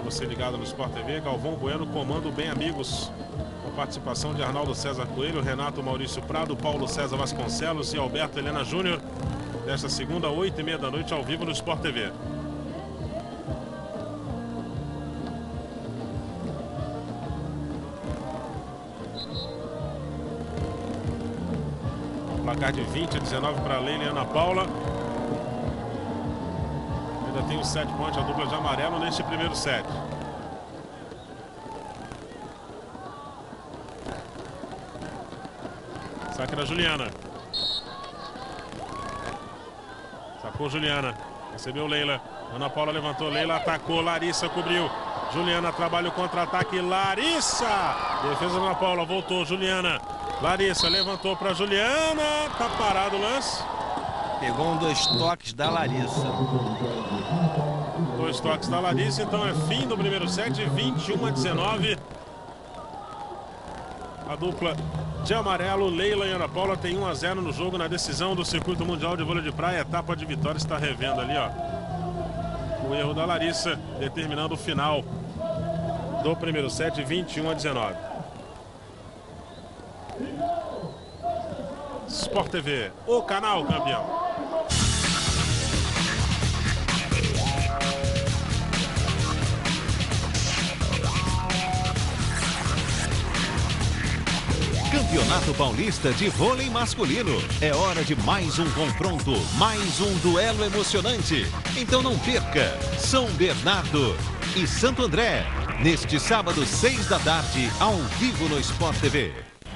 você ligado no Sport TV. Galvão Bueno comanda o Bem Amigos, com participação de Arnaldo César Coelho, Renato Maurício Prado, Paulo César Vasconcelos e Alberto Helena Júnior. Desta segunda, 8h30 da noite, ao vivo no Sport TV. Placar de 20-19 para Leila e Ana Paula. Ainda tem os 7 pontos, a dupla de amarelo neste primeiro set. Saque da Juliana. Sacou Juliana. Recebeu Leila. Ana Paula levantou. Leila atacou. Larissa cobriu. Juliana trabalha o contra-ataque. Larissa! Defesa da Ana Paula. Voltou. Juliana. Larissa levantou para Juliana. Tá parado o lance. Pegou 2 toques da Larissa. 2 toques da Larissa. Então é fim do primeiro set. 21-19. A dupla de amarelo, Leila e Ana Paula, tem 1-0 no jogo na decisão do Circuito Mundial de Vôlei de Praia. Etapa de vitória, está revendo ali, ó, o erro da Larissa, determinando o final do primeiro set, 21-19. Sport TV, o canal campeão. Campeonato Paulista de Vôlei Masculino. É hora de mais um confronto, mais um duelo emocionante. Então não perca São Bernardo e Santo André, neste sábado, 6 da tarde, ao vivo no Sport TV.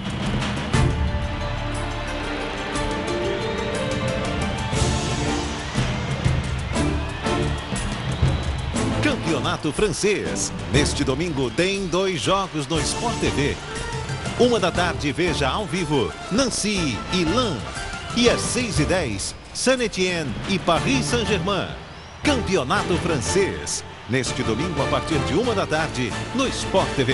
Campeonato Francês. Neste domingo tem 2 jogos no Sport TV. 1 da tarde, veja ao vivo Nancy e Lens. E às 6h10, Saint-Étienne e Paris Saint-Germain. Campeonato Francês. Neste domingo, a partir de 1 da tarde, no Sport TV.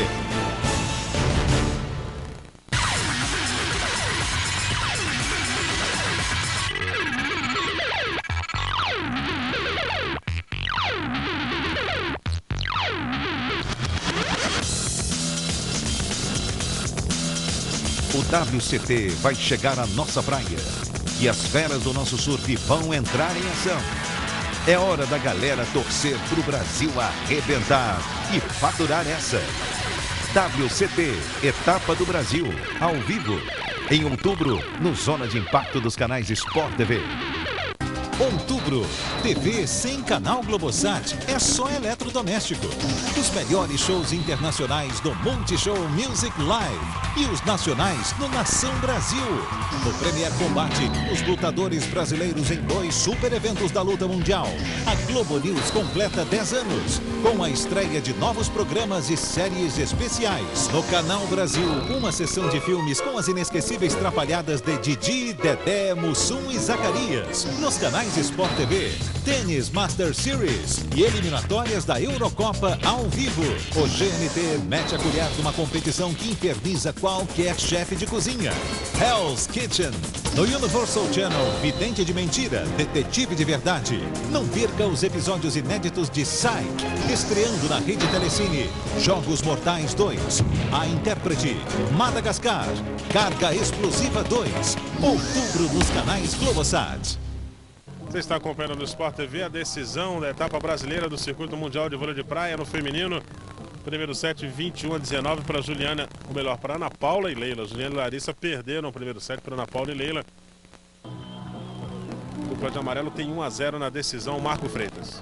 O WCT vai chegar à nossa praia e as feras do nosso surf vão entrar em ação. É hora da galera torcer pro Brasil arrebentar e faturar essa. WCT, Etapa do Brasil, ao vivo, em outubro, no Zona de Impacto dos canais Sport TV. Outubro, TV sem canal Globosat, é só eletrodoméstico. Os melhores shows internacionais do Multishow Music Live e os nacionais no Nação Brasil. No Premier Combate, os lutadores brasileiros em 2 super eventos da luta mundial. A Globo News completa 10 anos, com a estreia de novos programas e séries especiais. No Canal Brasil, uma sessão de filmes com as inesquecíveis trapalhadas de Didi, Dedé, Mussum e Zacarias. Nos canais Sport TV, Tênis Master Series e eliminatórias da Eurocopa ao vivo. O GNT mete a colher numa competição que inferniza qualquer chefe de cozinha. Hell's Kitchen. No Universal Channel, Vidente de Mentira, Detetive de Verdade. Não perca os episódios inéditos de Psych, estreando na Rede Telecine. Jogos Mortais 2, A Intérprete, Madagascar, Carga Explosiva 2. Outubro nos canais Globosat. Você está acompanhando no Sport TV a decisão da etapa brasileira do Circuito Mundial de Vôlei de Praia no feminino. Primeiro set, 21-19 para Juliana, ou melhor, para Ana Paula e Leila. Juliana e Larissa perderam o primeiro set para Ana Paula e Leila. O dupla de amarelo tem 1-0 na decisão, Marco Freitas.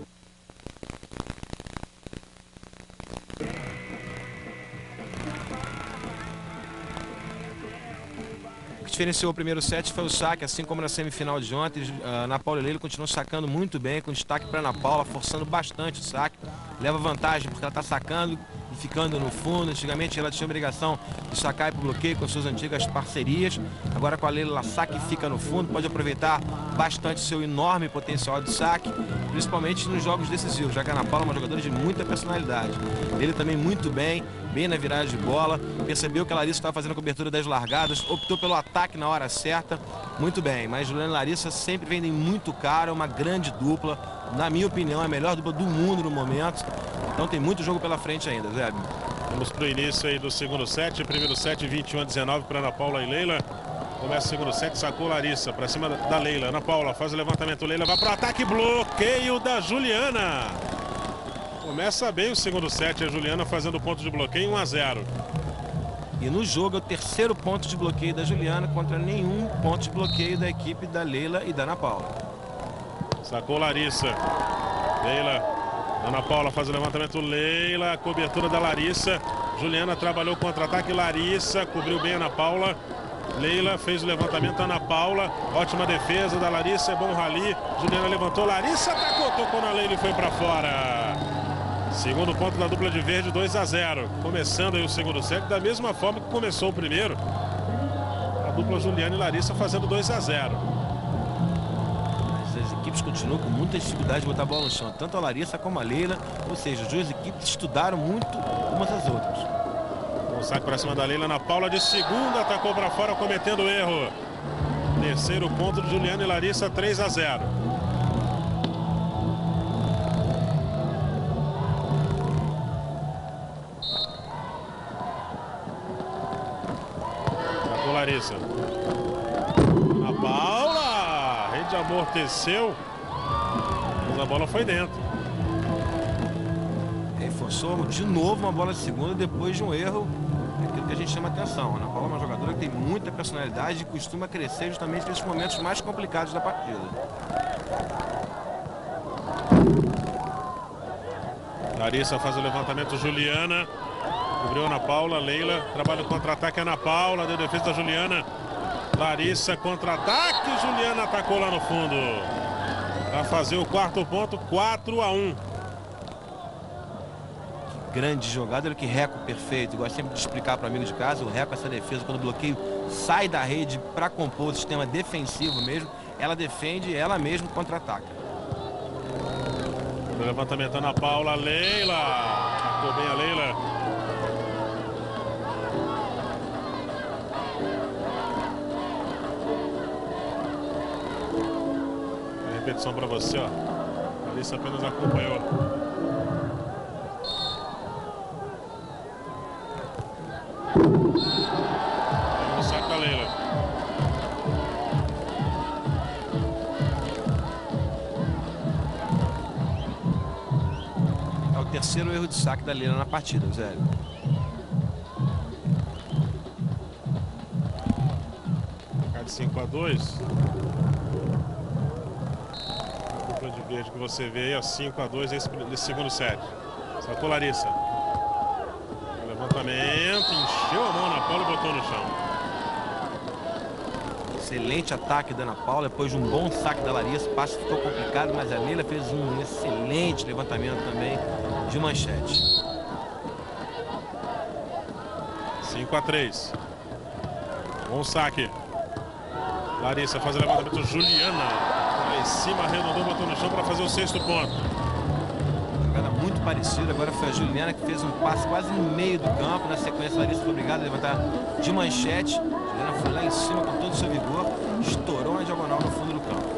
O que diferenciou o primeiro set foi o saque, assim como na semifinal de ontem. Ana Paula e Leila continuam sacando muito bem, com destaque para Ana Paula, forçando bastante o saque. Leva vantagem porque ela está sacando e ficando no fundo. Antigamente ela tinha a obrigação de sacar e para o bloqueio com suas antigas parcerias. Agora com a Leila ela saca e fica no fundo, pode aproveitar bastante seu enorme potencial de saque, principalmente nos jogos decisivos, já que a Ana Paula é uma jogadora de muita personalidade. Ele também muito bem na virada de bola, percebeu que a Larissa estava fazendo a cobertura das largadas, optou pelo ataque na hora certa, muito bem. Mas Juliana e Larissa sempre vendem muito caro, é uma grande dupla, na minha opinião, é a melhor dupla do mundo no momento. Então tem muito jogo pela frente ainda, Zé. Vamos para o início aí do segundo set. Primeiro set, 21-19 para Ana Paula e Leila. Começa o segundo set, sacou Larissa para cima da Leila. Ana Paula faz o levantamento, Leila vai para o ataque, bloqueio da Juliana. Começa bem o segundo set, a Juliana fazendo ponto de bloqueio, 1-0. E no jogo é o terceiro ponto de bloqueio da Juliana contra nenhum ponto de bloqueio da equipe da Leila e da Ana Paula. Sacou Larissa. Leila, Ana Paula faz o levantamento, Leila, cobertura da Larissa. Juliana trabalhou o contra-ataque, Larissa cobriu bem a Ana Paula. Leila fez o levantamento, Ana Paula, ótima defesa da Larissa, é bom rally. Juliana levantou, Larissa atacou, tocou na Leila e foi para fora. Segundo ponto da dupla de verde, 2-0. Começando aí o segundo set da mesma forma que começou o primeiro. A dupla Juliana e Larissa fazendo 2-0. As equipes continuam com muita dificuldade de botar a bola no chão, tanto a Larissa como a Leila. Ou seja, as duas equipes estudaram muito umas às outras. Um saque para cima da Leila, Ana Paula de segunda, atacou para fora, cometendo erro. Terceiro ponto de Juliana e Larissa, 3-0. Atacou Larissa. Ana Paula, a rede amorteceu, mas a bola foi dentro. Reforçou de novo uma bola de segunda depois de um erro. Aquilo que a gente chama atenção. A Ana Paula é uma jogadora que tem muita personalidade e costuma crescer justamente nesses momentos mais complicados da partida. Larissa faz o levantamento, Juliana cobriu Ana Paula, Leila trabalha o contra-ataque, Ana Paula deu defesa da Juliana. Larissa contra-ataque, Juliana atacou lá no fundo para fazer o quarto ponto, 4-1. Grande jogada, olha que reco perfeito. Eu gosto sempre de explicar para amigos de casa, o reco, essa defesa, quando o bloqueio sai da rede para compor o sistema defensivo mesmo, ela defende, ela mesma contra-ataca. O levantamento, Ana Paula, Leila, atacou bem a Leila. A repetição para você, ó. A Larissa apenas acompanhou. O saque da Leila. É o terceiro erro de saque da Leila na partida, Zé. Ficar de 5-2. A dupla de verde que você vê aí, ó, 5-2 nesse segundo set. Sacou Larissa. Levantamento, encheu a mão na Paula e botou no chão. Excelente ataque da Ana Paula, depois de um bom saque da Larissa. O passe ficou complicado, mas a Leila fez um excelente levantamento também de manchete. 5-3. Bom saque. Larissa faz o levantamento, Juliana lá em cima, arredondou, botou no chão para fazer o sexto ponto. Jogada muito parecida, agora foi a Juliana que fez um passe quase no meio do campo. Na sequência, a Larissa foi obrigada a levantar de manchete. A Juliana foi lá em cima com todo o seu vigor, estourou uma diagonal no fundo do campo.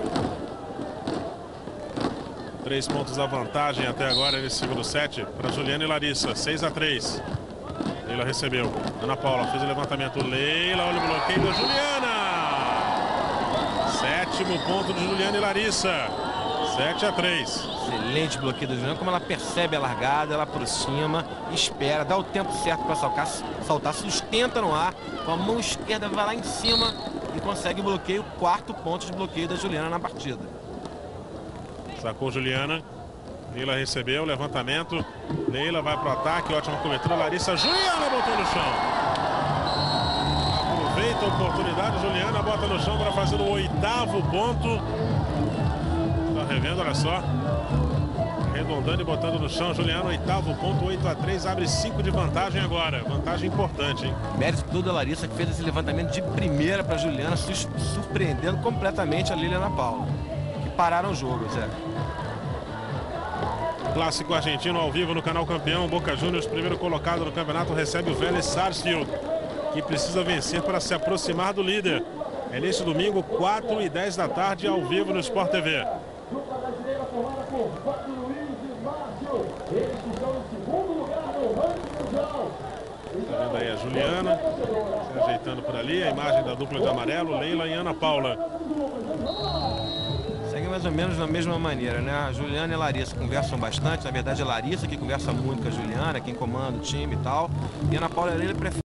3 pontos a vantagem até agora nesse segundo set para Juliana e Larissa, 6-3. Leila recebeu, Ana Paula fez o levantamento, Leila, olha o bloqueio da Juliana. Sétimo ponto de Juliana e Larissa, 7-3. Excelente bloqueio da Juliana, como ela percebe a largada, ela aproxima, espera, dá o tempo certo para saltar, sustenta no ar, com a mão esquerda vai lá em cima e consegue o bloqueio, quarto ponto de bloqueio da Juliana na partida. Sacou Juliana, Leila recebeu, levantamento, Leila vai para o ataque, ótima cobertura, Larissa, Juliana botou no chão. Aproveita a oportunidade, Juliana bota no chão para fazer o oitavo ponto. Está revendo, olha só. Arredondando e botando no chão, Juliana, oitavo ponto, 8-3, abre 5 de vantagem agora. Vantagem importante, hein? Mérito todo da Larissa, que fez esse levantamento de primeira para Juliana, surpreendendo completamente a Leila e a Ana Paula, que pararam o jogo, Zé. Clássico argentino ao vivo no canal Campeão. Boca Juniors, primeiro colocado no campeonato, recebe o Vélez Sarsfield, que precisa vencer para se aproximar do líder. É neste domingo, 4h10 da tarde, ao vivo no Sport TV. Tá vendo aí a Juliana se ajeitando por ali, a imagem da dupla de amarelo, Leila e Ana Paula. Segue mais ou menos da mesma maneira, né? A Juliana e a Larissa conversam bastante. Na verdade, é a Larissa que conversa muito com a Juliana, quem comanda o time e tal. E a Ana Paula e a Leila preferem